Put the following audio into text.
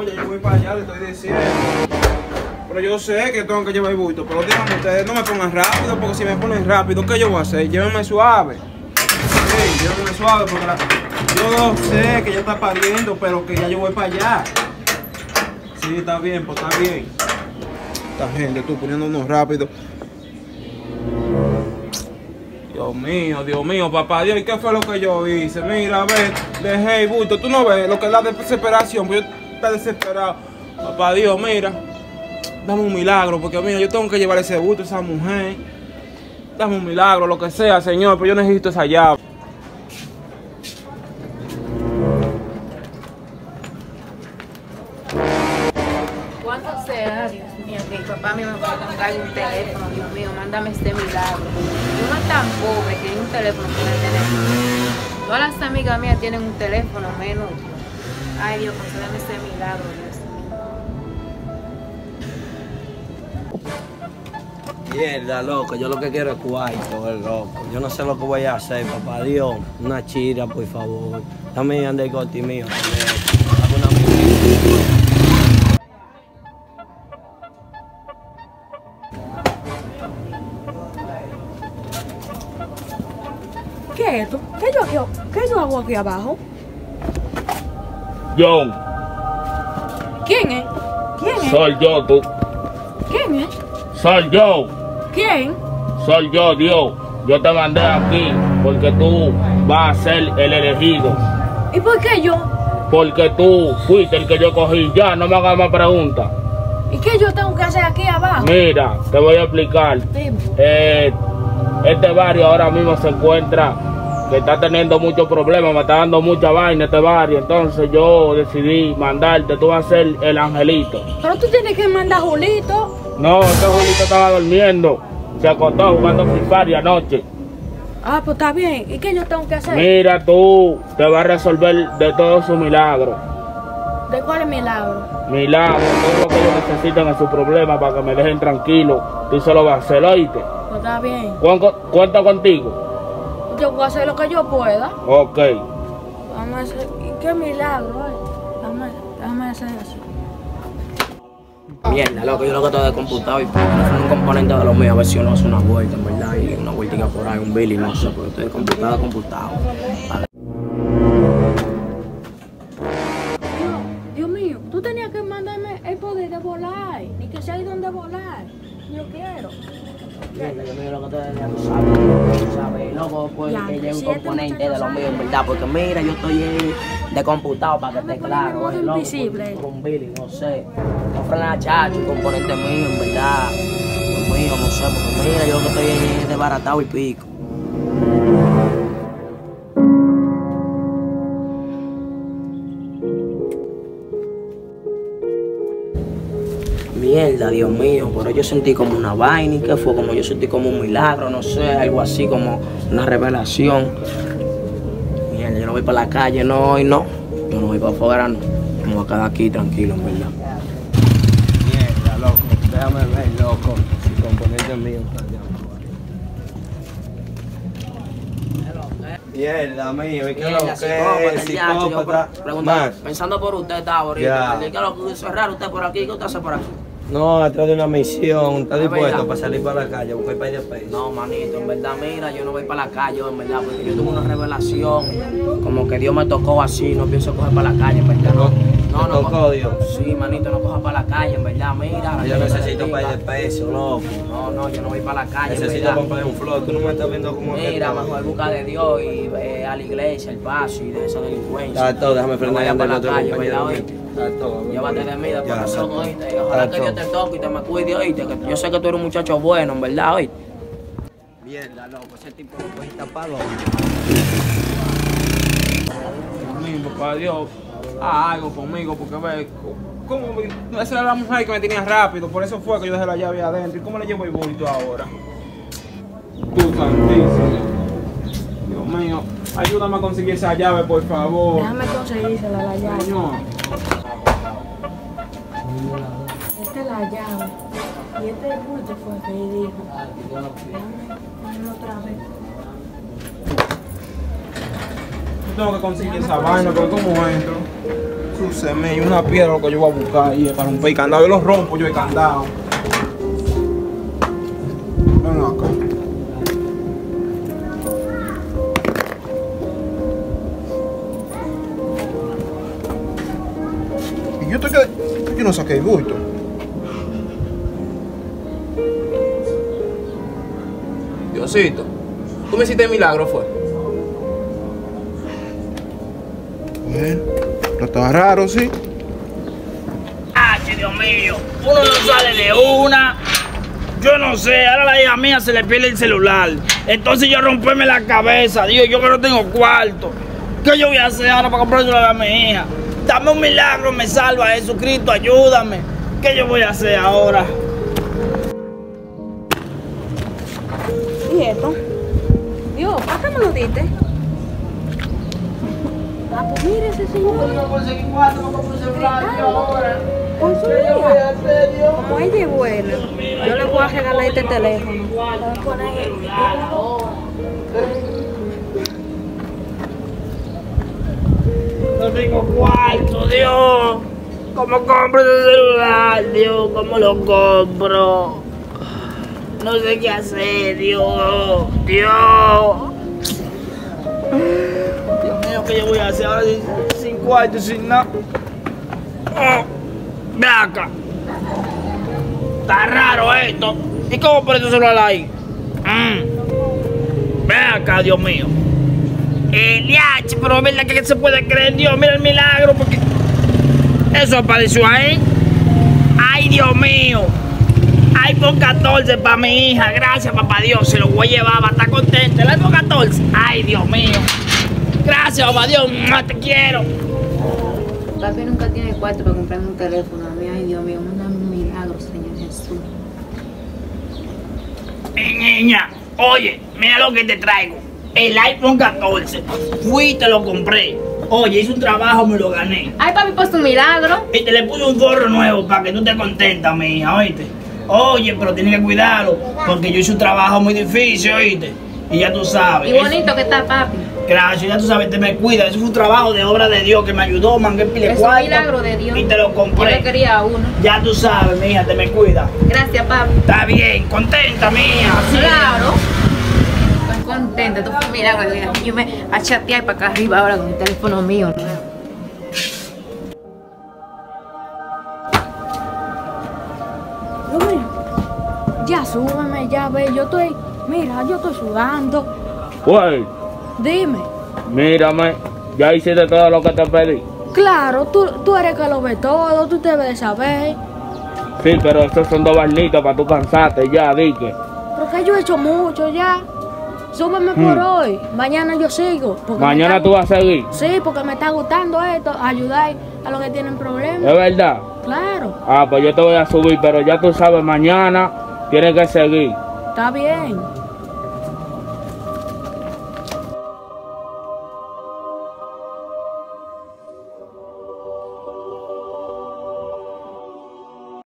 ya yo voy para allá, le estoy diciendo. Pero yo sé que tengo que llevar el bulto, pero díganme ustedes, no me pongan rápido, porque si me ponen rápido, ¿qué yo voy a hacer? Llévenme suave. Sí, llévenme suave, porque yo sé que ya está pariendo, pero que ya yo voy para allá. Sí, está bien, pues está bien. Esta gente, tú poniéndonos rápido. Dios mío, papá Dios, ¿y qué fue lo que yo hice? Mira, a ver, dejé el bulto, tú no ves lo que es la desesperación, pues yo estoy desesperado. Papá Dios, mira, dame un milagro, porque mira, yo tengo que llevar ese bulto a esa mujer. Dame un milagro, lo que sea, Señor, pero yo necesito esa llave. ¿Cuánto será, Dios mío, que mi papá me va a comprar un teléfono? Dios mío, mándame este milagro. Uno es tan pobre que hay un teléfono puede tener. Todas las amigas mías tienen un teléfono, menos yo. Ay, Dios, concédeme este milagro, Dios mío. Mierda, loco, yo lo que quiero es cuarto, loco. Yo no sé lo que voy a hacer, papá Dios. Una chira, por favor. Dame ande el corte mío. Dame una amiga. ¿Qué es esto? ¿Qué yo hago aquí abajo? John, ¿Quién es? ¿Quién es? soy yo, tú. ¿Quién es? Soy yo, ¿Quién? soy yo, Dios. Yo te mandé aquí porque tú vas a ser el elegido. ¿Y por qué yo? Porque tú fuiste el que yo cogí. Ya, no me hagas más preguntas. ¿Y qué yo tengo que hacer aquí abajo? Mira, te voy a explicar. Dime. Este barrio ahora mismo se encuentra que está teniendo muchos problemas, me está dando mucha vaina este barrio. Entonces yo decidí mandarte, tú vas a ser el angelito. Pero tú tienes que mandar a Julito. No, este Julito estaba durmiendo. Se acostó jugando Free Fire anoche. Ah, pues está bien. ¿Y qué yo tengo que hacer? Mira, tú te vas a resolver de todos sus milagros. ¿De cuál es milagro? Milagros, todo lo que ellos necesitan es su problema para que me dejen tranquilo. Tú se lo vas a hacer, ¿oíste? Pues está bien. Cuenta contigo. Yo voy a hacer lo que yo pueda. Ok. Vamos a hacer... ¿Y qué milagro, Déjame hacer eso. Mierda, loco, yo lo que estoy descomputado y fue un componente de lo mío, a ver si uno hace una vuelta, en verdad, y una vueltica por ahí, un Billy, no sé, pero estoy computado. Dios mío, tú tenías que mandarme el poder de volar, ni que sea ahí donde volar. Yo quiero. Mierda, yo miro lo que tú sabes, loco, pues Ya, que es un si este componente de lo muchacho mío, en verdad, porque mira, yo estoy descomputado para que Déjame esté ponerme claro, modo loco, invisible. con Billy, no sé, no frena chacho, un componente mío, en verdad, lo mío, no sé, porque mira, yo lo que estoy es desbaratado y pico. Mierda, Dios mío, pero yo sentí como una vaina y que fue como yo sentí como un milagro, no sé, algo así como una revelación. Mierda, yo no voy para la calle, no, y no. Yo no voy para afuera, no. Me voy a quedar aquí tranquilo, en verdad. Mierda, loco, déjame ver, loco. El componente mío. Mierda, mío, ¿y qué es lo que es? Psicópata. Pregunta, pensando por usted, estaba ahorita. ¿Qué es lo que hizo raro usted por aquí? ¿Qué usted hace por aquí? No, atrás de una misión. ¿Está dispuesto verdad. para salir para la calle a buscar de peso? No, manito, en verdad, mira, yo no voy para la calle, en verdad, porque yo tuve una revelación, como que Dios me tocó así, no pienso coger para la calle, en verdad, no. ¿Te tocó Dios? Sí, manito, no coja para la calle, en verdad, mira. Yo necesito para de peso, loco. No, yo no voy para la calle, Necesito comprar un flor. Tú no me estás viendo como que mira, estoy. mejor busca de Dios y a la iglesia, el paso y de esa delincuencia. Está todo, déjame No frenar vaya el para la otro calle, compañero. ¿verdad, oíste? Está todo. Llévate de mí, de Ya, corazón, está. oíste. Y ojalá que Dios te toque y te me cuide, oíste. Que yo sé que tú eres un muchacho bueno, en verdad, oíste. Mierda, loco, ese tipo no puede tapado. Mi papá Dios, haz algo conmigo, porque ve, ¿cómo? Esa era la mujer que me tenía rápido, por eso fue que yo dejé la llave adentro. ¿Y cómo le llevo el bulto ahora? Tú santísimo. Dios mío, ayúdame a conseguir esa llave, por favor. Déjame conseguírsela la llave. Señor. Esta es la llave. Y este bulto fue que dijo. Déjame ponerlo otra vez. Yo tengo que conseguir esa vaina, pero ¿cómo entro? Sí, Jesús, y una piedra lo que yo voy a buscar ahí para romper el candado. Yo lo rompo, yo el candado. Ven acá. Y yo no saqué el bulto. Diosito, ¿tú me hiciste el milagro, fue? Bueno, no estaba raro, ¿sí? ¡Ah, Dios mío! Uno no sale de una. Yo no sé, ahora a la hija mía se le pierde el celular. Entonces yo romperme la cabeza. Digo, yo que no tengo cuarto. ¿Qué yo voy a hacer ahora para comprar el celular a mi hija? Dame un milagro, me salva, Jesucristo, ayúdame. ¿Qué yo voy a hacer ahora? ¿Y esto? Dios, ¿para qué me lo diste? Ah, pues mire ese señor. No conseguí cuarto, no compro un celular ahora. Con su hija. Como ella es buena, yo le voy a regalar este teléfono. Le voy a poner No tengo cuarto, Dios. ¿Cómo compro ese celular, Dios? ¿Cómo lo compro? No sé qué hacer, Dios. Dios. Dios mío, ¿qué yo voy a hacer ahora sin cuarto, sin nada? Oh, ve acá. Está raro esto. ¿Y cómo pones tu celular ahí? Ve acá, Dios mío. Eliach, pero es verdad que se puede creer, Dios, mira el milagro, porque eso apareció ahí. Ay, Dios mío. iPhone 14 para mi hija, gracias papá Dios, se lo voy a llevar, va a estar contenta. El iPhone 14, ay Dios mío. Gracias papá Dios, te quiero. Papi nunca tiene cuarto para comprarme un teléfono. A mí, ay Dios mío, mándame un milagro, Señor Jesús. Niña, oye, mira lo que te traigo. El iPhone 14. Fui y te lo compré. Oye, hice un trabajo, me lo gané. Ay, papi, pues un milagro. Y te le puse un forro nuevo para que tú te contentas, mi hija, oíste. Oye, pero tienes que cuidarlo, porque yo hice un trabajo muy difícil, oíste. Y ya tú sabes. Y bonito que está, papi. Gracias, ya tú sabes, te me cuida. Eso fue un trabajo de obra de Dios que me ayudó, mangué pile Es un cuarto. milagro de Dios. Y te lo compré. Yo le quería a uno. Ya tú sabes, mi hija, te me cuida. Gracias, papi. Está bien, contenta, mi hija. Sí. Claro. Estoy contenta, esto fue un milagro. Yo me a chatear para acá arriba ahora con el teléfono mío. Dios mío, ya súbeme, ya ve, yo estoy sudando. Güey, Dime. mírame, ya hiciste todo lo que te pedí. Claro, tú eres que lo ve todo, tú debes de saber. Sí, pero estos son 2 barnitos para tú cansarte, ya, dije. Porque yo he hecho mucho ya. Súbeme por hoy. Mañana yo sigo. Mañana tú vas a seguir. Sí, porque me está gustando esto, ayudar a los que tienen problemas. ¿Es verdad? Claro, Ah, pues yo te voy a subir, pero ya tú sabes, mañana tienes que seguir. está bien.